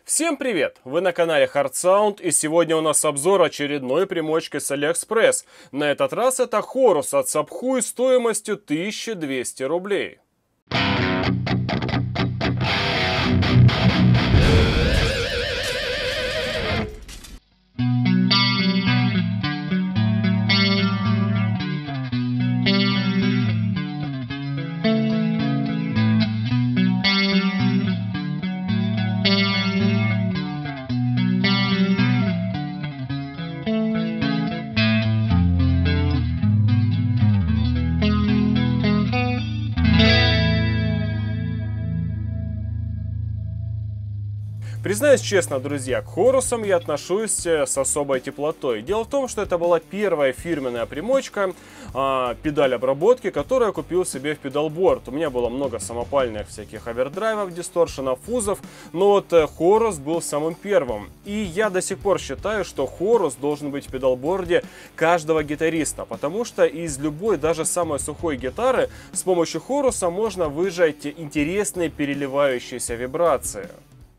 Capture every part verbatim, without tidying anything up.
Всем привет! Вы на канале Hard Sound, и сегодня у нас обзор очередной примочки с AliExpress. На этот раз это Horus от Sabhui стоимостью тысяча двести рублей. Признаюсь честно, друзья, к Хорусам я отношусь с особой теплотой. Дело в том, что это была первая фирменная примочка, а, педаль обработки, которую я купил себе в педалборд. У меня было много самопальных всяких овердрайвов, дисторшенов, фузов, но вот Horus был самым первым. И я до сих пор считаю, что Horus должен быть в педалборде каждого гитариста, потому что из любой, даже самой сухой гитары, с помощью Хоруса можно выжать интересные переливающиеся вибрации.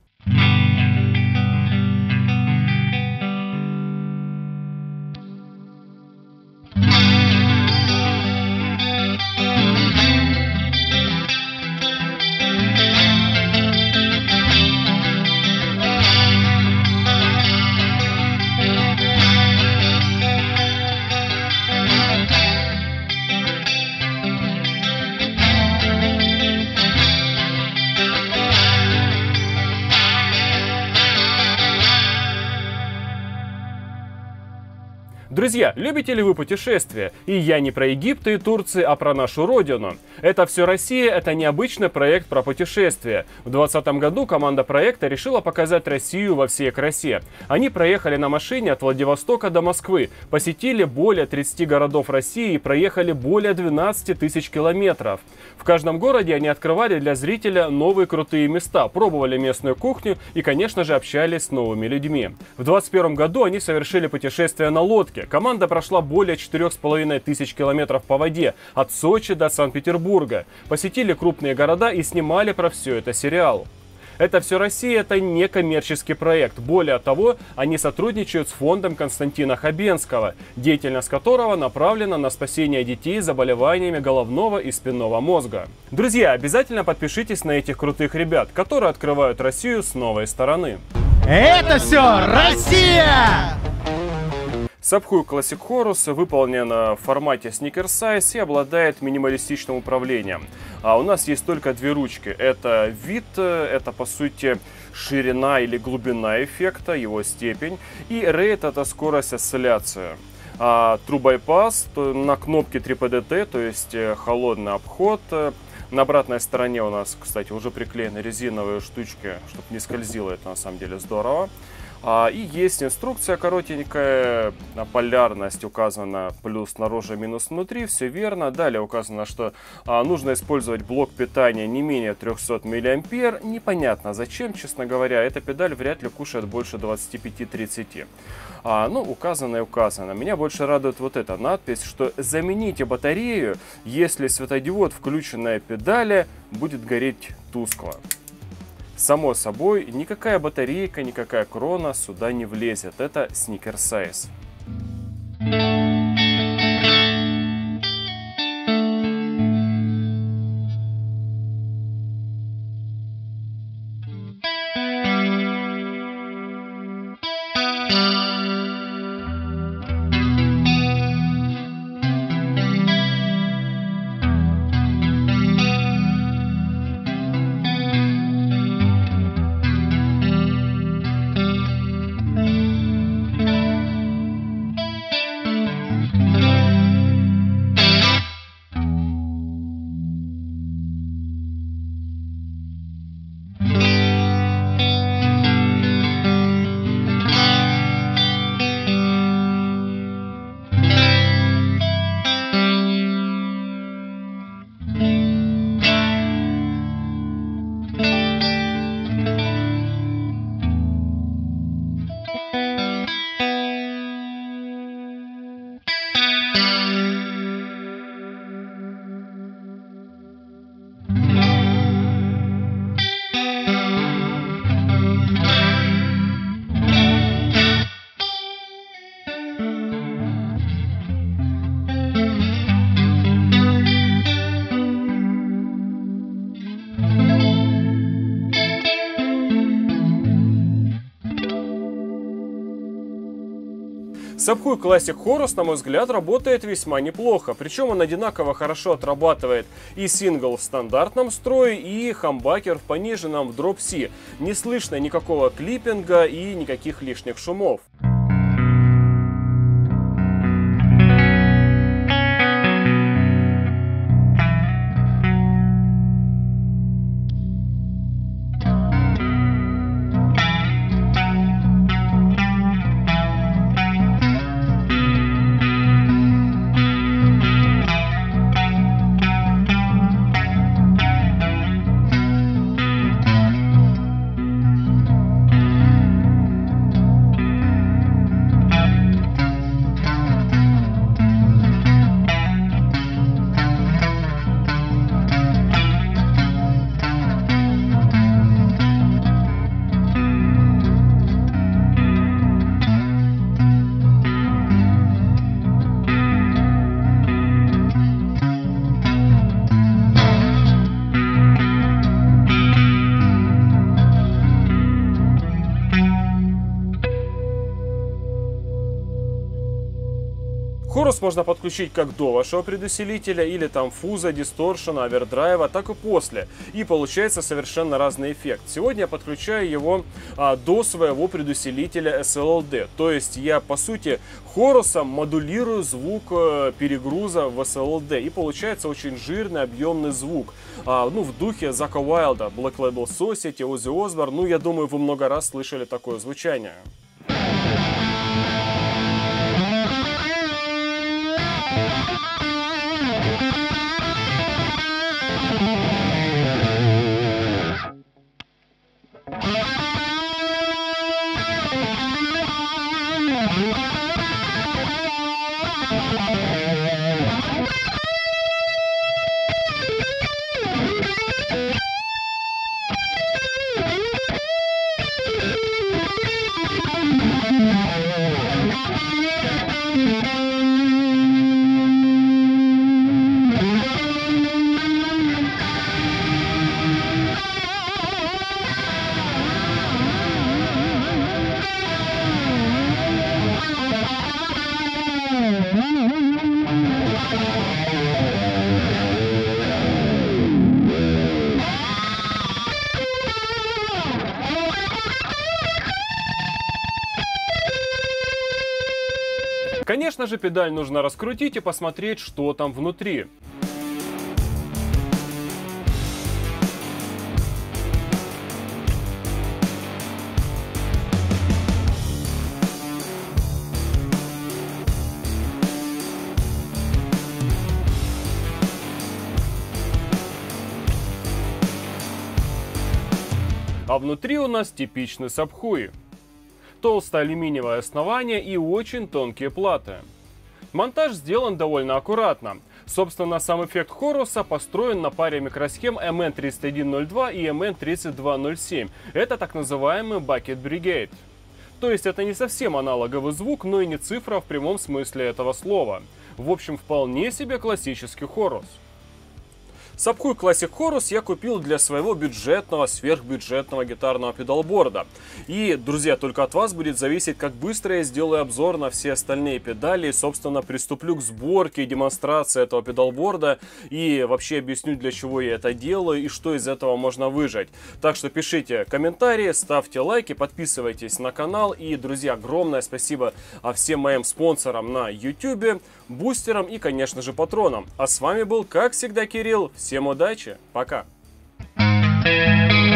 Друзья, любите ли вы путешествия? И я не про Египет и Турцию, а про нашу родину. Это все Россия, это необычный проект про путешествия. В двадцатом году команда проекта решила показать Россию во всей красе. Они проехали на машине от Владивостока до Москвы, посетили более тридцати городов России и проехали более двенадцати тысяч километров. В каждом городе они открывали для зрителя новые крутые места, пробовали местную кухню и, конечно же, общались с новыми людьми. В двадцать первом году они совершили путешествие на лодке. Команда прошла более четырёх с половиной тысяч километров по воде, от Сочи до Санкт-Петербурга. Посетили крупные города и снимали про все это сериал. Это все Россия, это не коммерческий проект. Более того, они сотрудничают с фондом Константина Хабенского, деятельность которого направлена на спасение детей с заболеваниями головного и спинного мозга. Друзья, обязательно подпишитесь на этих крутых ребят, которые открывают Россию с новой стороны. Это все Россия! Sabhui Classic Horus выполнен в формате Sneaker Size и обладает минималистичным управлением. А у нас есть только две ручки. Это вид, это по сути ширина или глубина эффекта, его степень. И Rate — это скорость осцилляции. А True Bypass на кнопке три пэ дэ тэ, то есть холодный обход. На обратной стороне у нас, кстати, уже приклеены резиновые штучки, чтобы не скользило. Это на самом деле здорово. И есть инструкция коротенькая, полярность указана плюс снаружи, минус внутри, все верно. Далее указано, что нужно использовать блок питания не менее трёхсот миллиампер. Непонятно зачем, честно говоря, эта педаль вряд ли кушает больше двадцати пяти — тридцати. А, ну, указано и указано. Меня больше радует вот эта надпись, что замените батарею, если светодиод, включенная педали, будет гореть тускло. Само собой, никакая батарейка, никакая крона сюда не влезет. Это Sneaker Size. Subhui Classic Chorus, на мой взгляд, работает весьма неплохо. Причем он одинаково хорошо отрабатывает и сингл в стандартном строе, и хамбакер в пониженном в дроп-си. Не слышно никакого клиппинга и никаких лишних шумов. Хорус можно подключить как до вашего предусилителя, или там фуза, дисторшена, овердрайва, так и после. И получается совершенно разный эффект. Сегодня я подключаю его а, до своего предусилителя эс эл эл ди. То есть я, по сути, хорусом модулирую звук э, перегруза в эс эл эл ди. И получается очень жирный, объемный звук. А, ну, в духе Закка Уайлда, Black Label Society, Оззи Осборн. Ну, я думаю, вы много раз слышали такое звучание. Конечно же, педаль нужно раскрутить и посмотреть, что там внутри. А внутри у нас типичный Subhui. Толстое алюминиевое основание и очень тонкие платы. Монтаж сделан довольно аккуратно. Собственно, сам эффект Хоруса построен на паре микросхем эм эн тридцать один ноль два и эм эн тридцать два ноль семь. Это так называемый Bucket Brigade. То есть это не совсем аналоговый звук, но и не цифра в прямом смысле этого слова. В общем, вполне себе классический хорус. Subhui Classic Chorus я купил для своего бюджетного, сверхбюджетного гитарного педалборда. И, друзья, только от вас будет зависеть, как быстро я сделаю обзор на все остальные педали. И, собственно, приступлю к сборке и демонстрации этого педалборда. И вообще объясню, для чего я это делаю и что из этого можно выжать. Так что пишите комментарии, ставьте лайки, подписывайтесь на канал. И, друзья, огромное спасибо всем моим спонсорам на YouTube, бустерам и, конечно же, патронам. А с вами был, как всегда, Кирилл. Всем удачи, пока!